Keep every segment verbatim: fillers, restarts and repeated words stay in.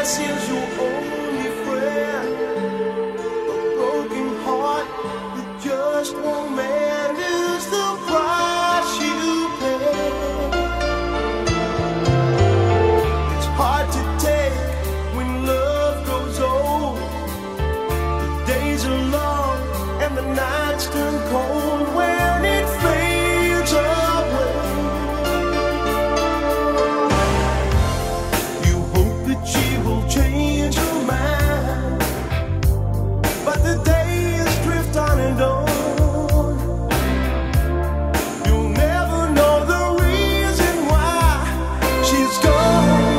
loneliness is your only friend. A broken heart that just won't mend is the price you pay. It's hard to take when love grows old. The days are long and the nights turn cold when it fades away. You hope that she will change her mind, but the days drift on and on. You'll never know the reason why she's gone.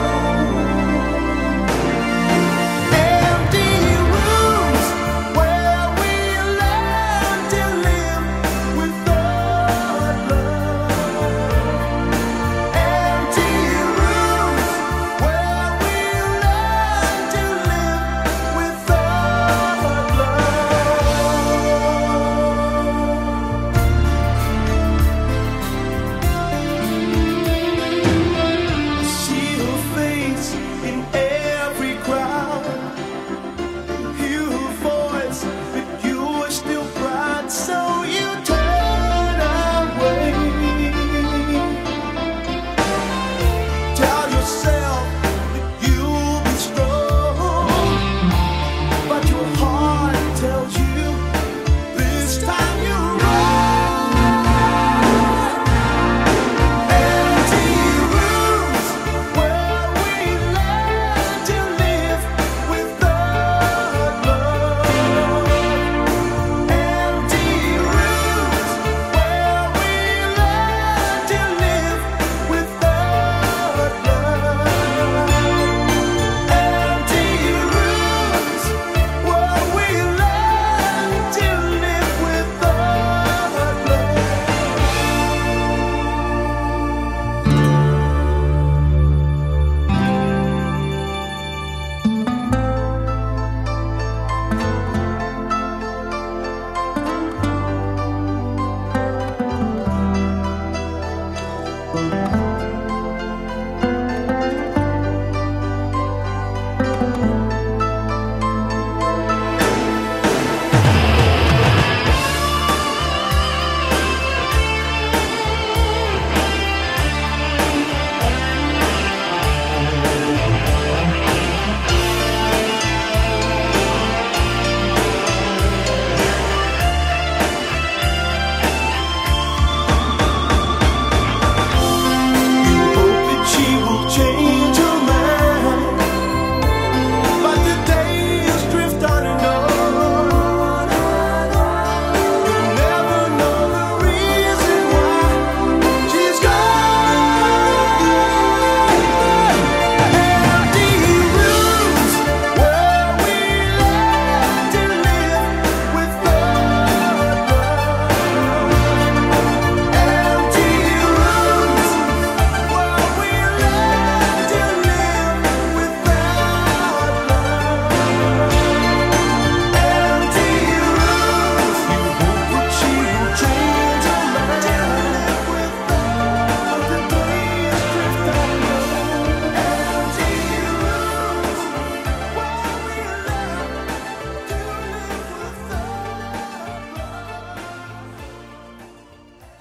Empty rooms where we learn to live without love. Empty rooms where we learn to live without love. See her face in